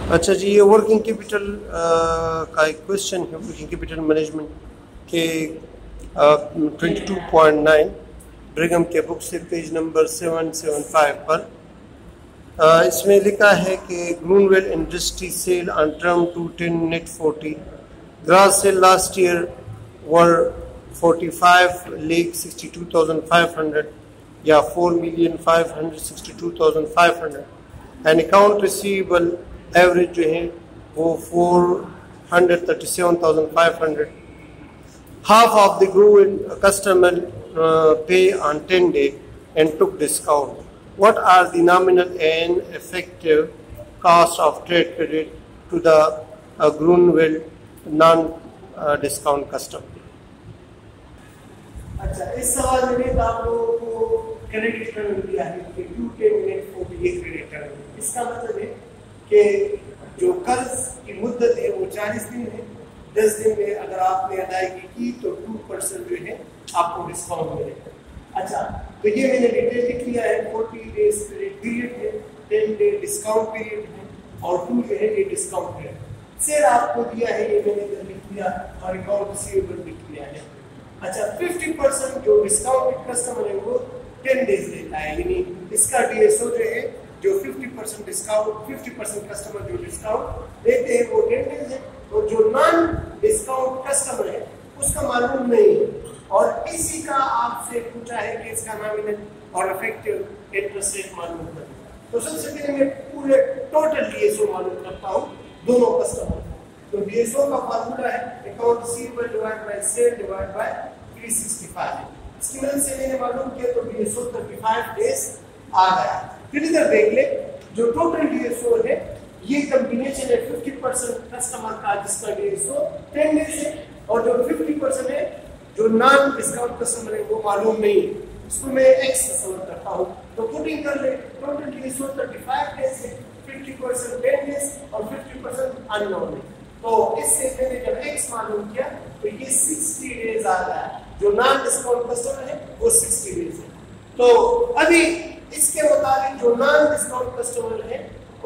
अच्छा जी, ये working capital का एक क्वेश्चन है। वर्किंग कैपिटल मैनेजमेंट के 22.9 ब्रिगम के बुक से पेज नंबर 775 पर इसमें लिखा है कि Grunwell industry sale on term 210 net 40 gross sale last year were 45,62,500 या 4,562,500 एंड अकाउंट रिसीवेबल एवरेज जो है वो 437,500. Half of the grew customer pay on 10 day and took discount. What are the nominal and effective cost of trade credit to the Grunwell non-discount customer? अच्छा, इस सवाल में आप लोगों को क्रेडिट टर्म दिया है कि 210 नेट 40 क्रेडिट टर्म। इसका मतलब है कि जो कर्ज की मुद्दत है वो 40 दिन है। 10 दिन में अगर आपने अदायगी की तो 2% जो है आपको डिस्काउंट मिलेगा। अच्छा, तो ये मैंने डिटेल लिख लिया है। 40 डेज क्रेडिट पीरियड है, 10 डे डिस्काउंट पीरियड है और 2 जो है ये डिस्काउंट पीरियड। सेल आपको दिया है, ये मैंने इधर लिख लिया और अकाउंट रिसीवेबल लिख लिया है। अच्छा, 50% जो डिस्काउंटेड कस्टमर है वो 10 डेज लेता है, यानी इसका डीएसओ जो है जो 50% डिस्काउंट 50% कस्टमर जो डिस्काउंट देते हैं वो 10 डेज है और जो नॉन डिस्काउंट कस्टमर है उसका मालूम नहीं है। और इसी का आपसे पूछा है कि इसका नॉमिनल और इफेक्टिव इंटरेस्ट रेट मालूम करना। तो सबसे पहले मैं पूरे टोटल डीएसओ मालूम करता हूँ दोनों कस्टमर। तो डीएसओ का फार्मूला है account receivable divide by sale divide by 365 है। इसकी मदद से मैंने मालूम किया तो डीएसओ 35 डेज आ गया। फिर इधर देख ले, जो टोटल डीएसओ है ये कॉम्बिनेशन है 50% कस्टमर का जिसका डीएसओ 10 डेज है और जो 50% है जो नॉन डिस्काउंट कस्टमर है वो मालूम नहीं है। इसको मैं एक्स सॉल्व करता हूँ तो पुटिंग कर ले, टोटल डीएसओ 35 डेज है, 50% 10 डेज और 50% अननोन है। तो इससे मैंने जब एक्स मालूम किया तो ये 60 डेज आ रहा है। जो नॉन डिस्काउंट कस्टमर है वो 60 डेज है। तो अभी इसके मुताबिक जो नॉन डिस्काउंट कस्टमर है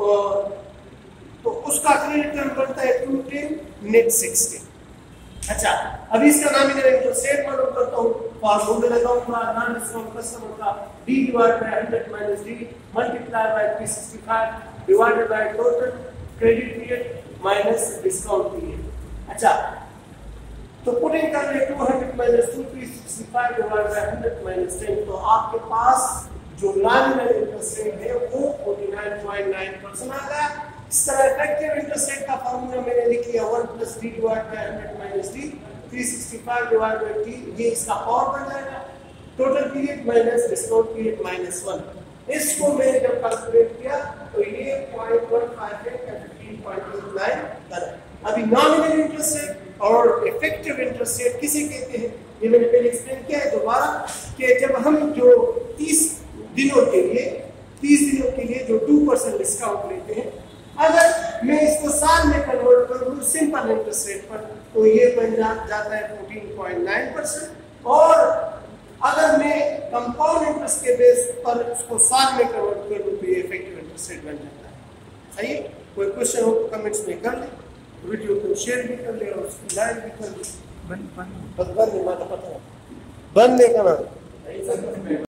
तो उसका क्रेडिट टर्म बनता है 210 नेट 60। अच्छा, अभी इसका नॉमिनल इंटरेस्ट रेट मालूम करता हूँ। फॉर्मूला लगाऊंगा नॉन डिस्काउंट कस्टमर का d divide by 100 minus d multiply by 365 divided by total credit period minus discount period. अच्छा, तो पुटिंग कर ले 200 माइनस 365 डिवाइड बाय 100 माइनस 10 तो आपके पास जो नॉमिनल इंटरेस्ट रेट है वो 49.9% आ गया। इस तरह इफेक्टिव इंटरेस्ट रेट का फार्मूला मैंने लिख लिया 1 + d divide by 100 minus d 365 divide by t, ये इसका पावर बन जाएगा। Total period minus discount period -1। इसको मैंने जब कैलकुलेट किया तो ये 0.158 या 15.89 बना। अभी नॉमिनल इंटरेस्ट रेट और इफेक्टिव इंटरेस्ट रेट किसे कहते हैं ये मैंने पहले एक्सप्लेन किया है दोबारा कि जब हम जो 30 दिनों के लिए जो 2% डिस्काउंट लेते हैं, अगर मैं इसको साल में कन्वर्ट करूँ सिंपल इंटरेस्ट रेट पर तो ये बन जाता है 14.9%। और अगर मैं कंपाउंड इंटरेस्ट के बेस पर उसको साल में कन्वर्ट करूँ तो ये इफेक्टिव इंटरेस्ट रेट बन जाता है। सही है? कोई क्वेश्चन हो तो कमेंट्स में कर ले, वीडियो को शेयर भी कर ले और उसकी लाइक भी कर ले। बंद नहीं, पता बंद नहीं करना।